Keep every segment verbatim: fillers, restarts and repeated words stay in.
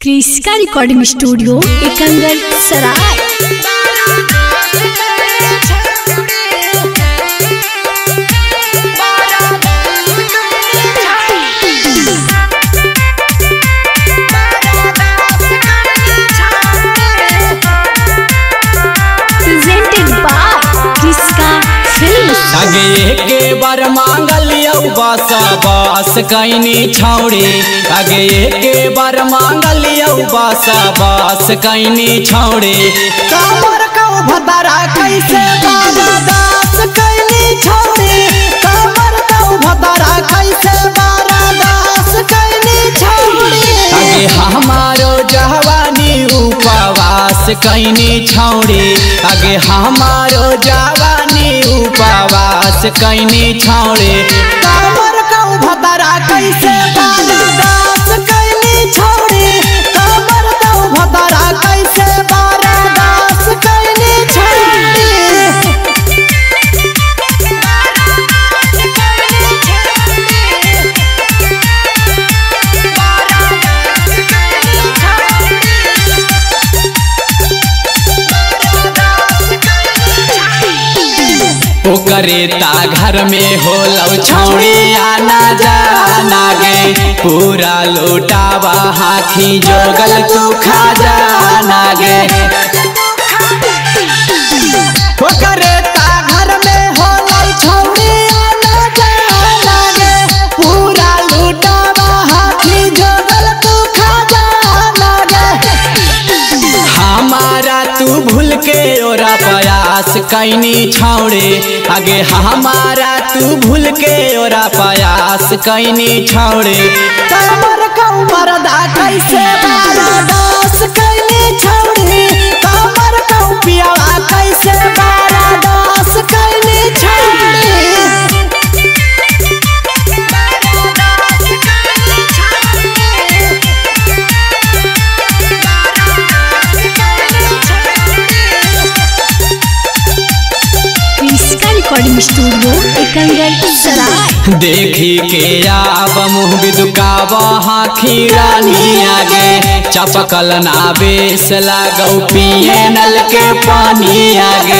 क्रिस्का recording studio Ekangar सराय। आगे के बार मांगलिया बस बस कैनी छौड़ी आगे के बार मांगलिया बस बस कैनी छौड़ी कमर का भदरा कैसे बारादास कैनी छौड़ी कमर का भदरा कैसे बारादास कैनी छौड़ी आगे हमारो जवानी उपवास कैनी छौड़ी आगे हमारो जवानी उपवास कैनी छौड़ी कमर का भदरा कैसे बारादास कैनी छौड़ी कमर का भदरा कैसे बारादास कैनी छौड़ी। ओकरे ता घर में हो लौ छौड़ी आना जाना गे पूरा लुटावा हाथी जोगल तू खा जाना गे ओकरे ता घर में हो लौ छौड़ी आना जाना गे पूरा लुटावा हाथी जोगल तू खा जाना गे हमारा तू भूल के ओरा प्रयास कैनी छौड़े आगे हमारा तू भूल के ओरा प्रयास कैनी छौड़े कमर का मरदा कैसे बारादास कैनी छौड़ी कमर का पियावा कैसे बारादास कैनी छौड़ी। रिकॉर्डिंग स्टूडियो एकंगर सराय। देखी के आब मुँह बिदुकावा हाथी रानी आगे चपकल ना बेस लागौ पिए नल के पानी आगे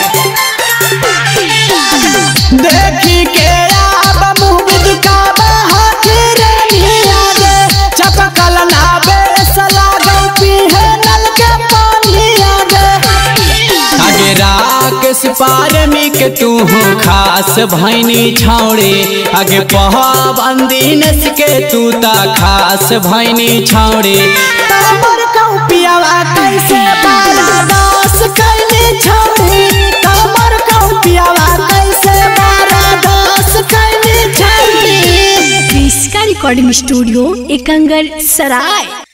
देखी के आब मुँह बिदुकावा हाथी रानी आगे चपकल ना बेस लागौ पिए नल के पानी आगे आगे राकेश पारमी के तू खास भैनी छौड़े आगे पहाबंदी नस के तू ता खास भैनी छौड़े कमर का पियावा कैसे बारादास कैनी छौड़ी कमर का पियावा कैसे बारादास कैनी छौड़ी। क्रिस्का रिकॉर्डिंग स्टूडियो एकंगर सराय।